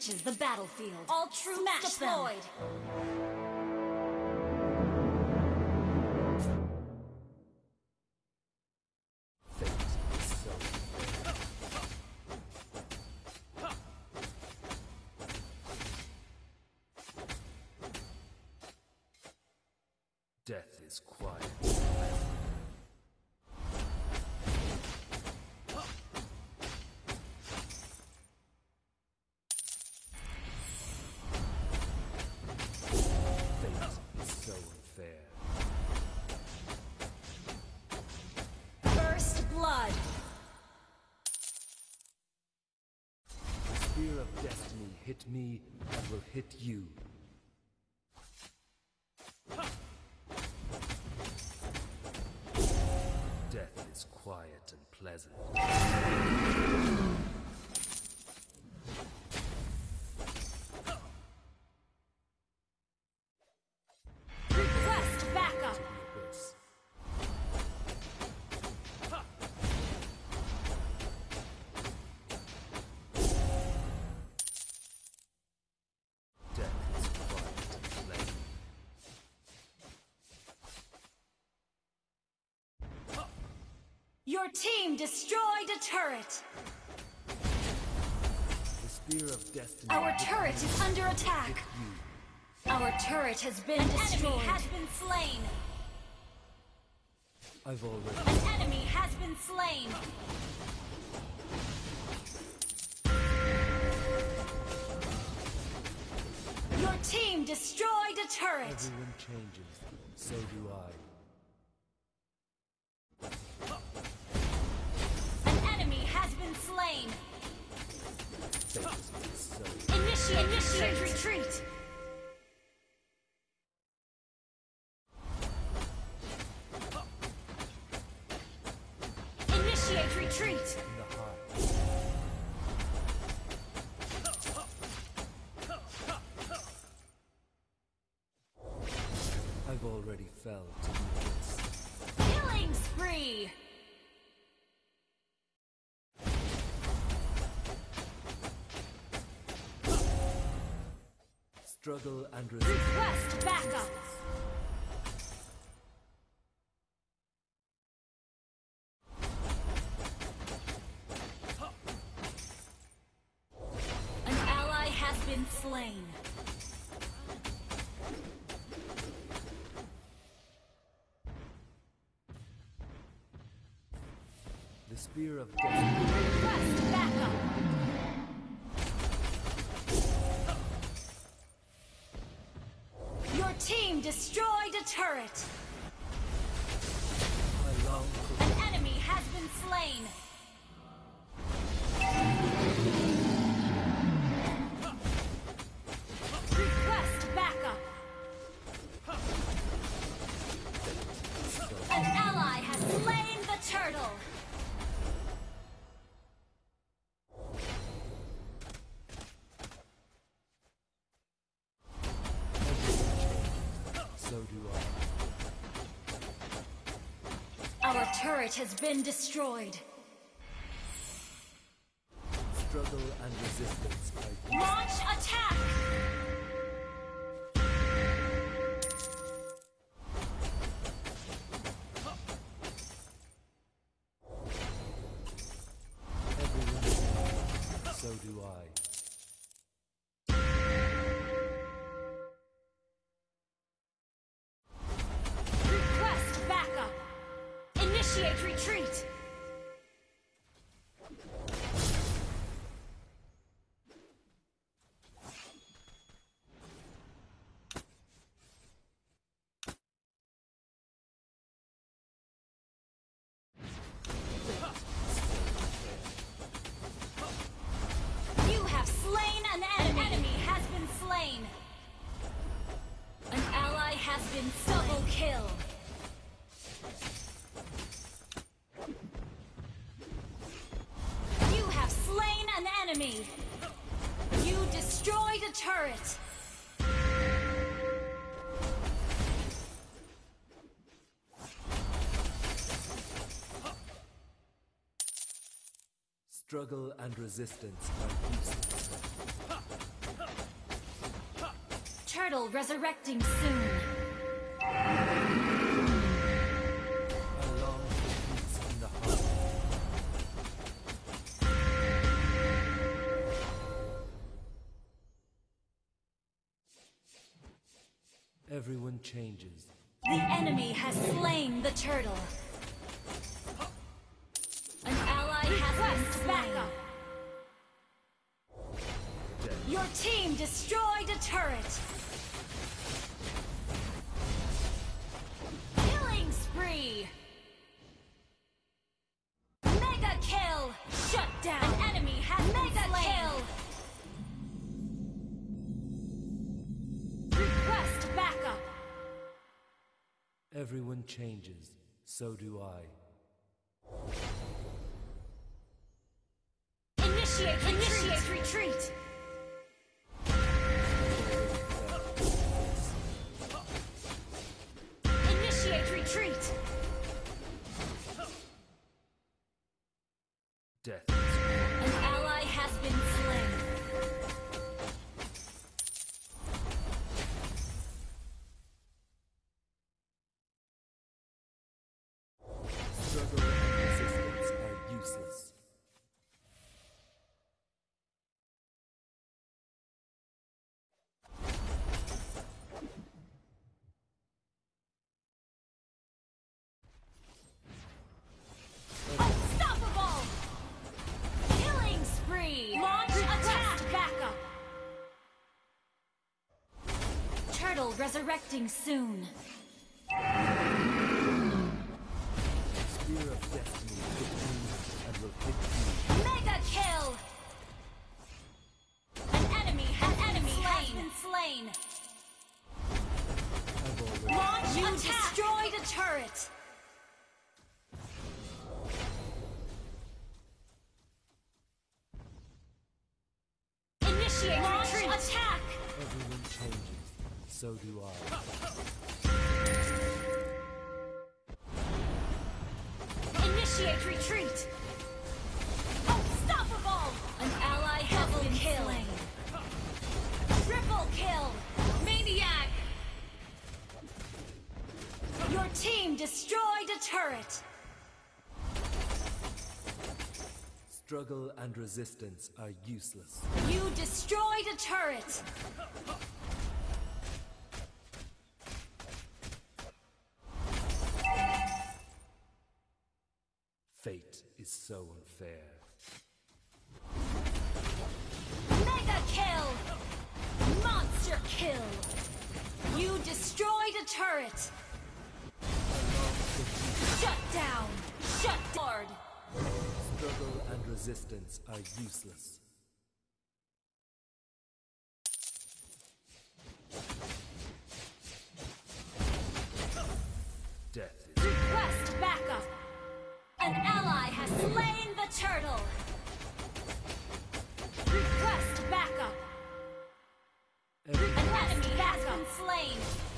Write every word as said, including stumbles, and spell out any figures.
reaches the battlefield. All troops Smash deployed. Them. Death is quiet. Fate is so unfair. First blood. The spear of destiny hit me and will hit you. Death is quiet and pleasant. Request backup. Abyss. Death is quiet and pleasant. Your team destroyed a turret. The spear of destiny. Our hit turret me is under and will attack. hit you. Our turret has been Enemy destroyed. has been slain. I've already. An enemy has been slain. Your team destroyed a turret. Everyone changes. So do I. An enemy has been slain. Fate has been so. Initiate Initiate retreat. retreat. Initiate retreat. In the heart. I've already fell to the abyss. Killing spree. Struggle and resistance. Request backup. An ally has been slain. The spear of destiny. Request backup. Your team destroyed a turret. I long for An enemy has been slain. Request backup. An ally has slain the turtle. so do Our turret has been destroyed. I. Struggle and resistance are used. Launch attack. Everyone changes. So do I. Request backup. Initiate retreat. You have slain an enemy. An enemy has been slain. An ally has been double kill. You have slain an enemy. You destroyed a turret. Struggle and resistance are useless. Turtle resurrecting soon. I long for peace in the heart. Everyone changes. The enemy has slain the turtle. An ally has been slain. Your team destroyed a turret. Killing spree. Mega kill. Shut down. An enemy has mega kill. Request backup. Everyone changes. So do I. Initiate, initiate retreat. Initiate retreat. Death. An ally has been slain. Struggle and resistance are useless. Unstoppable! Killing spree! Launch attack! Backup! Turtle resurrecting soon. Spear of destiny hit me and will hit you. Mega kill! An enemy, an enemy has been slain. I've already Launch you destroyed a turret. Initiate launch attack. Everyone changes. So do I. Initiate retreat. Unstoppable. An ally has been slain. Triple kill. Maniac. Your team destroyed a turret. Struggle and resistance are useless. You destroyed a turret. Fate is so unfair. Mega kill. Monster kill. You destroyed a turret. Shut down. Shut down. Struggle and resistance are useless. Death is Request backup. An ally has slain the turtle. Request backup. every An enemy has been slain.